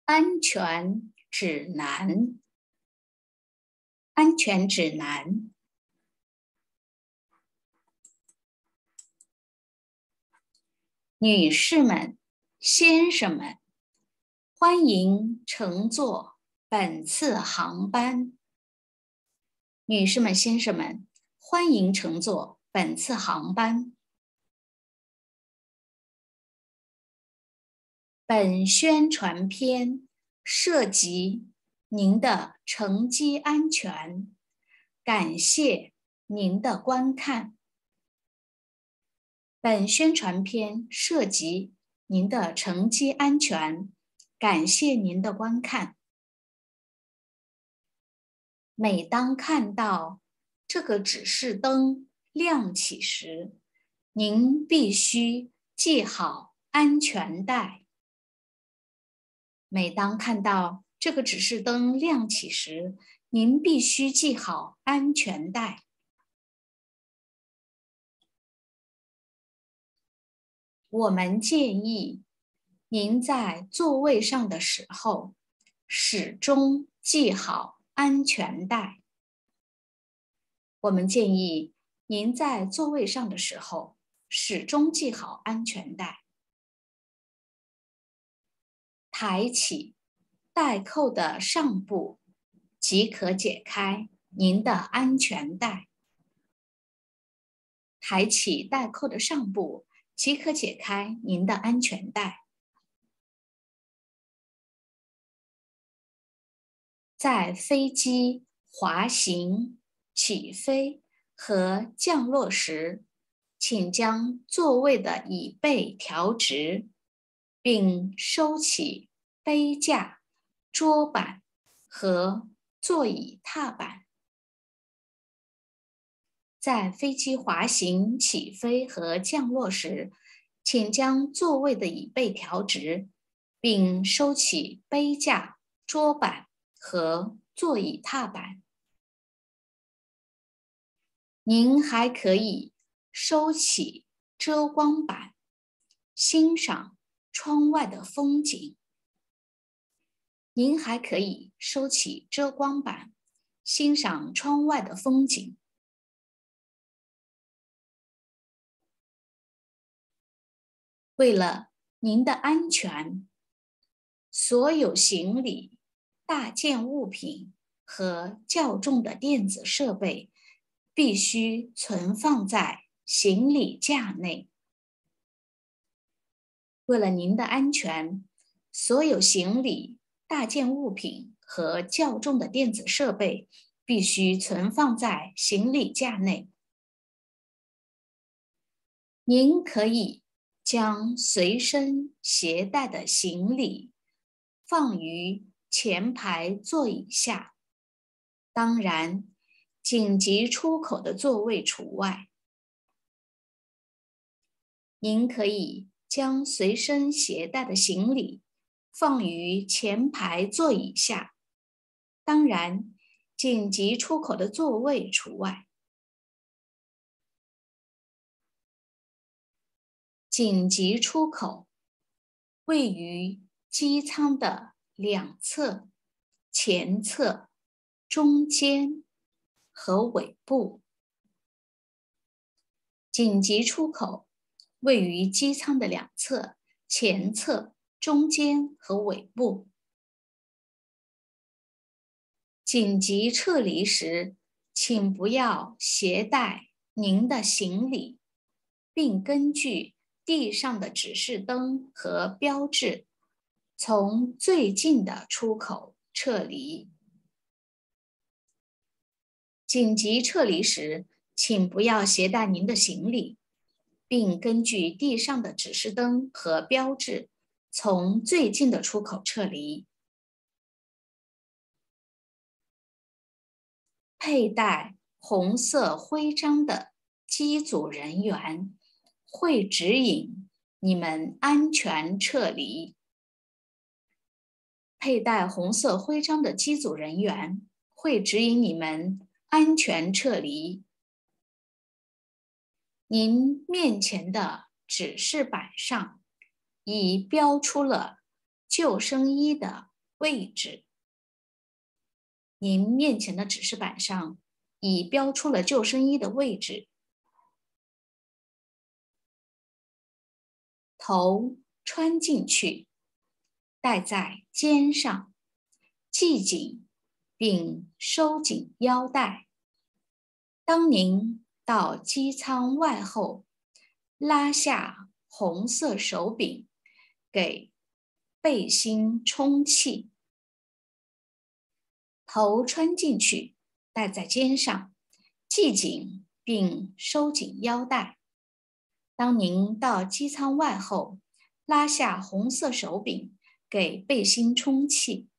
安全指南，安全指南。女士们、先生们，欢迎乘坐本次航班。女士们、先生们，欢迎乘坐本次航班。本宣传片涉及您的乘机安全，感谢您的观看。本宣传片涉及您的乘机安全，感谢您的观看。每当看到这个指示灯亮起时，您必须系好安全带。每当看到这个指示灯亮起时，您必须系好安全带。我们建议您在座位上的时候，始终系好安全带。我们建议您在座位上的时候，始终系好安全带。抬起带扣的上部，即可解开您的安全带。抬起带扣的上部，即可解开您的安全带。在飞机滑行、起飞和降落时，请将座位的椅背调直，并收起杯架、桌板和座椅踏板。在飞机滑行、起飞和降落时，请将座位的椅背调直，并收起杯架、桌板和座椅踏板。您还可以收起遮光板，欣赏窗外的风景。您还可以收起遮光板，欣赏窗外的风景。为了您的安全，所有行李、大件物品和较重的电子设备必须存放在行李架内。为了您的安全，所有行李、大件物品和较重的电子设备必须存放在行李架内。您可以将随身携带的行李放于前排座椅下，当然，紧急出口的座位除外。您可以将随身携带的行李放于前排座椅下，当然，紧急出口的座位除外。紧急出口位于机舱的两侧、前侧、中间和尾部。紧急出口位于机舱的两侧、前侧、中间和尾部。紧急撤离时，请不要携带您的行李，并根据地上的指示灯和标志，从最近的出口撤离。紧急撤离时，请不要携带您的行李，并根据地上的指示灯和标志，从最近的出口撤离。佩戴红色徽章的机组人员会指引你们安全撤离。佩戴红色徽章的机组人员会指引你们安全撤离。您面前的指示板上已标出了救生衣的位置。您面前的指示板上已标出了救生衣的位置。头穿进去，戴在肩上，系紧并收紧腰带。当您到机舱外后，拉下红色手柄，给背心充气。头穿进去，戴在肩上，系紧并收紧腰带。当您到机舱外后，拉下红色手柄，给背心充气。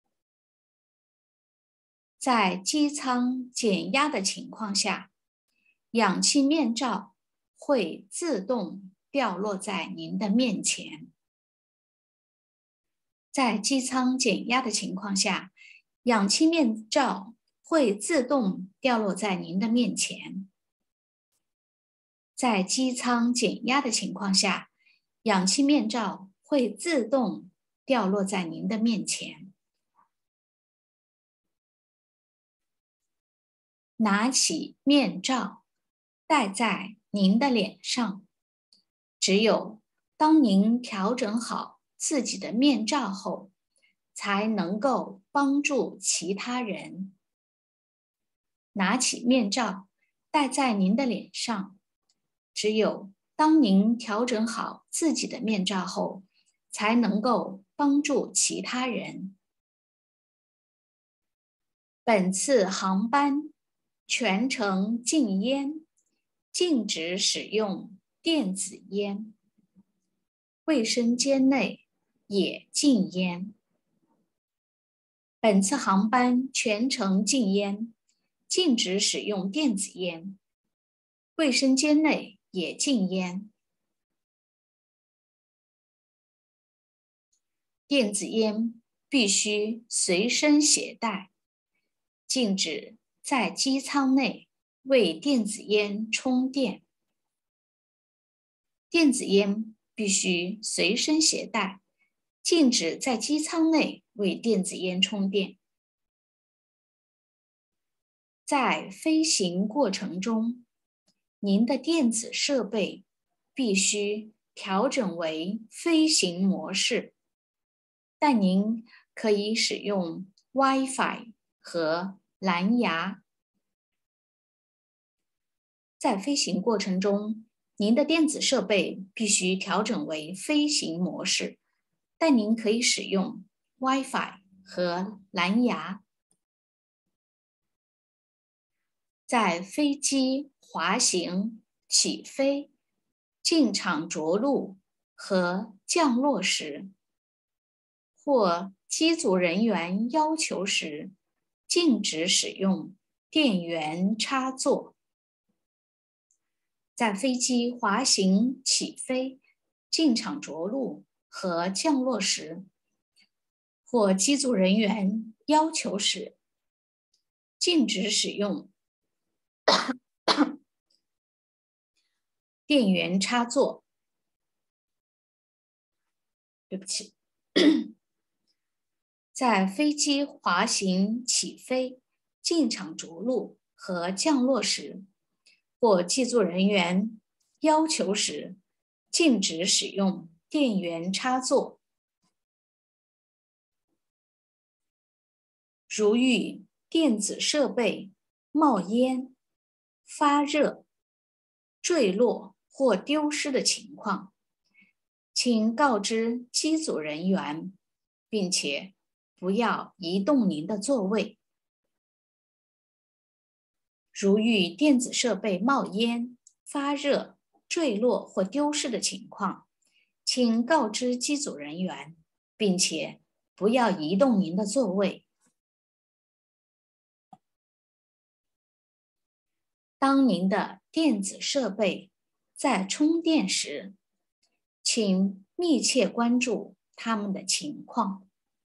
在机舱减压的情况下，氧气面罩会自动掉落在您的面前。在机舱减压的情况下，氧气面罩会自动掉落在您的面前。在机舱减压的情况下，氧气面罩会自动掉落在您的面前。拿起面罩，戴在您的脸上。只有当您调整好自己的面罩后，才能够帮助其他人。拿起面罩，戴在您的脸上。只有当您调整好自己的面罩后，才能够帮助其他人。本次航班全程禁烟，禁止使用电子烟。卫生间内也禁烟。本次航班全程禁烟，禁止使用电子烟。卫生间内也禁烟。电子烟必须随身携带，禁止在机舱内为电子烟充电。电子烟必须随身携带，禁止在机舱内为电子烟充电。在飞行过程中，您的电子设备必须调整为飞行模式，但您可以使用 Wi-Fi 和蓝牙。在飞行过程中，您的电子设备必须调整为飞行模式，但您可以使用 Wi-Fi 和蓝牙。在飞机滑行、起飞、进场着陆和降落时，或机组人员要求时，禁止使用电源插座。在飞机滑行、起飞、进场着陆和降落时，或机组人员要求时，禁止使用电源插座。对不起。在飞机滑行、起飞、进场着陆和降落时，或机组人员要求时，禁止使用电源插座。如遇电子设备冒烟、发热、坠落或丢失的情况，请告知机组人员，并且不要移动您的座位。如遇电子设备冒烟、发热、坠落或丢失的情况，请告知机组人员，并且不要移动您的座位。当您的电子设备在充电时，请密切关注它们的情况。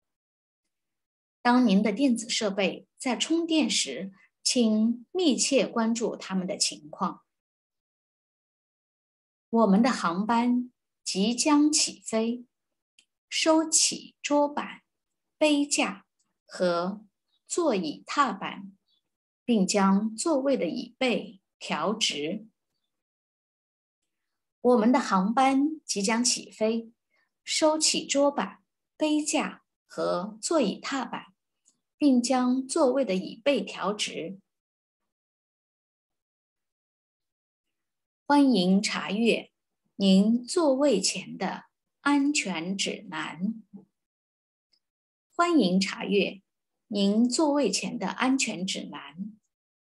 当您的电子设备在充电时，请密切关注它们的情况。我们的航班即将起飞，收起桌板， 杯架和座椅踏板，并将座位的椅背调直。我们的航班即将起飞，收起桌板、杯架和座椅踏板，并将座位的椅背调直。欢迎查阅您座位前的安全指南。欢迎查阅您座位前的安全指南。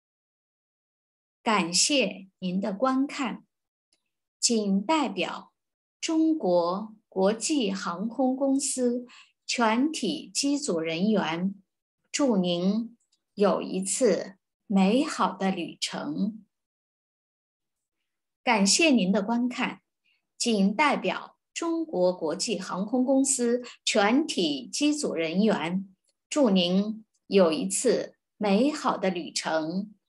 感谢您的观看，仅代表中国国际航空公司全体机组人员，祝您有一次美好的旅程。感谢您的观看，仅代表中国国际航空公司全体机组人员，祝您有一次美好的旅程。